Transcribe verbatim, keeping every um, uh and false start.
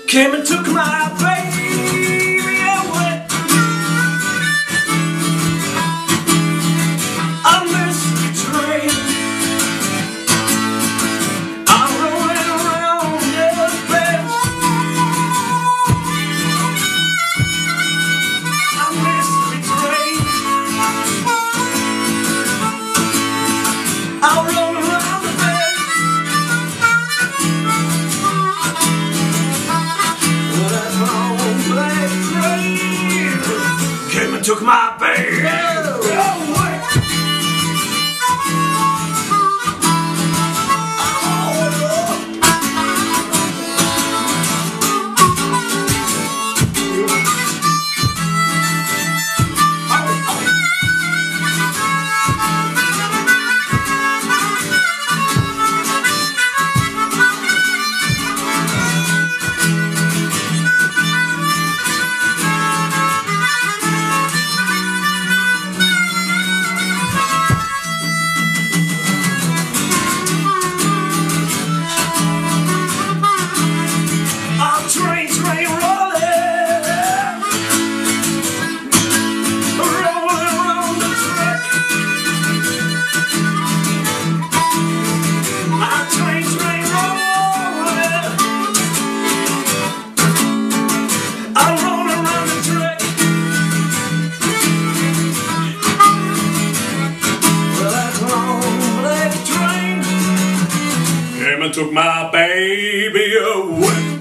Came and took my baby away. I missed the train. I'm rolling around the bend. I missed the train. I'm rolling around the bend. Well, that long black train came and took my baby away. Took my baby away.